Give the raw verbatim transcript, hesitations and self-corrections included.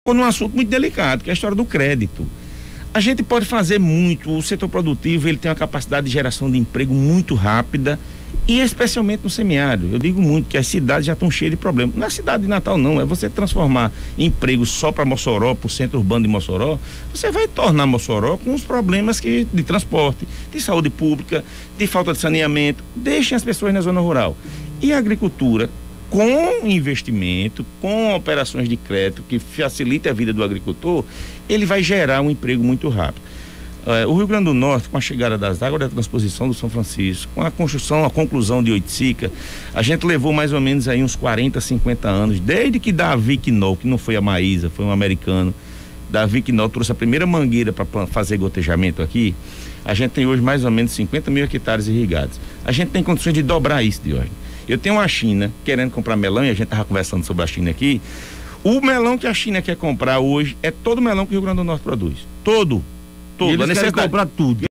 tocou num assunto muito delicado, que é a história do crédito. A gente pode fazer muito, o setor produtivo ele tem uma capacidade de geração de emprego muito rápida e especialmente no semiárido. Eu digo muito que as cidades já estão cheias de problemas. Não é a cidade de Natal não, é você transformar emprego só para Mossoró, para o centro urbano de Mossoró, você vai tornar Mossoró com os problemas que, de transporte, de saúde pública, de falta de saneamento. Deixem as pessoas na zona rural. E a agricultura, com investimento, com operações de crédito que facilite a vida do agricultor, ele vai gerar um emprego muito rápido. Uh, o Rio Grande do Norte, com a chegada das águas da transposição do São Francisco, com a construção, a conclusão de Oiticica, a gente levou mais ou menos aí uns quarenta, cinquenta anos, desde que Davi Quinol, que não foi a Maísa, foi um americano, Davi Quinol trouxe a primeira mangueira para fazer gotejamento aqui, a gente tem hoje mais ou menos cinquenta mil hectares irrigados. A gente tem condições de dobrar isso, Diógenes. Eu tenho uma China querendo comprar melão, e a gente estava conversando sobre a China aqui. O melão que a China quer comprar hoje é todo o melão que o Rio Grande do Norte produz. Todo. Todo. E eles querem comprar tudo.